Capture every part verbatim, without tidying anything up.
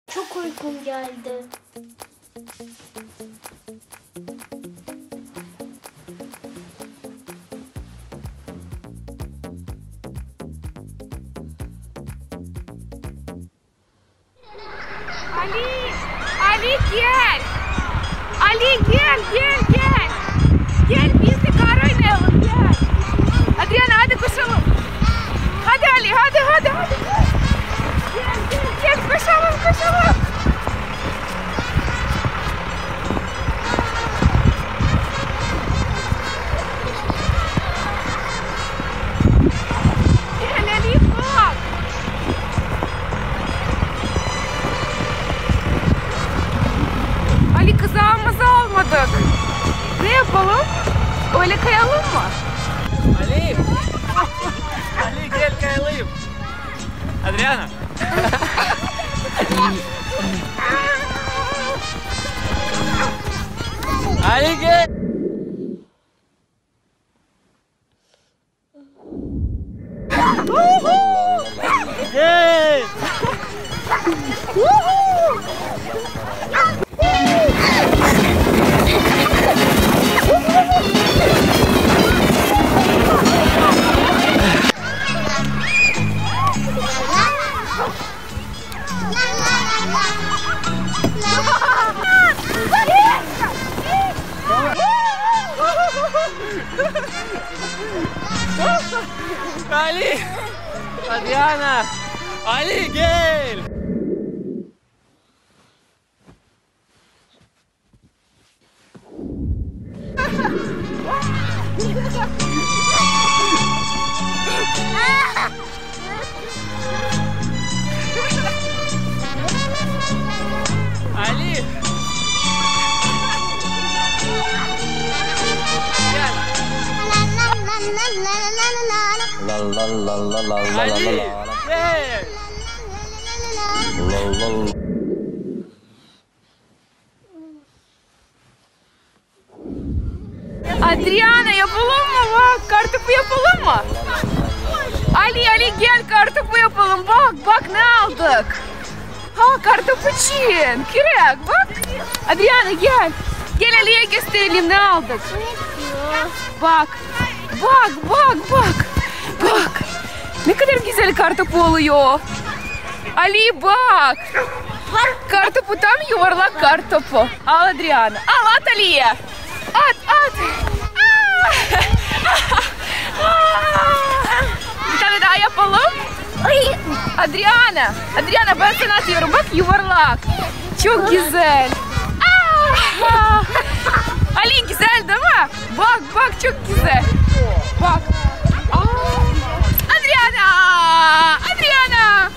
Çok uykum geldi. Ali! Ali gel! Ali gel gel gel! Gel biz de kar oynayalım gel! Adriana hadi koşalım! Hadi Ali hadi hadi hadi! Gel gel gel koşalım koşalım! Gel Ali bak! Ali kızağımızı almadık. Ne yapalım? Öyle kayalım mı? Ali! Ali gel kayalım. Adriana. Ali gel. Gel. Ali! Adriana! Ali gel! Ali! Gel! La la la la la la Ali! la Gel! la la la. Adriana yapalım mı bak? Kartopu yapalım mı? Ali Ali gel kartopu yapalım. Bak bak ne aldık. Ha kartopu için. Kürek bak. Adriana gel. Gel Ali'ye gösterelim ne aldık. Bak. Bak bak bak. Bak. Ne kadar güzel kartopu oluyor. Ali bak. Kartopu tam yuvarlak kartopu. Al Adriana. Al at Ali'ye. At at. Bir tane daha yapalım. Adriana. Adriana ben sana atıyorum. Bak yuvarlak. Çok güzel. Ali güzel değil mi? Bak bak çok güzel. Bak. Adriana. Adriana.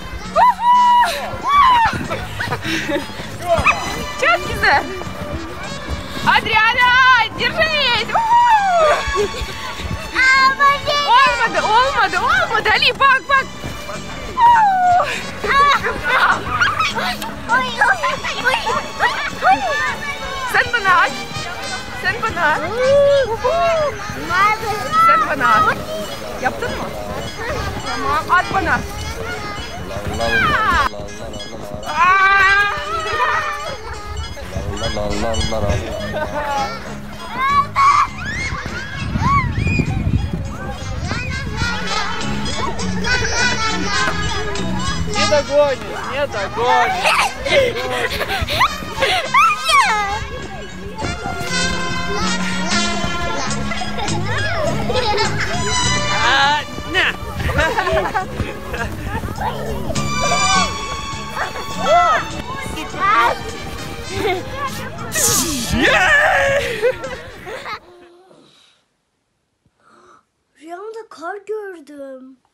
Çok güzel. Adriana, держись. Olmadı, olmadı, olmadı. Ali bak bak. Sen bana at. Sen bana at. Sen bana at. Yaptın mı? Tamam, at bana. La la la la. Не догонишь, не догонишь. А, на. Rüyamda kar gördüm.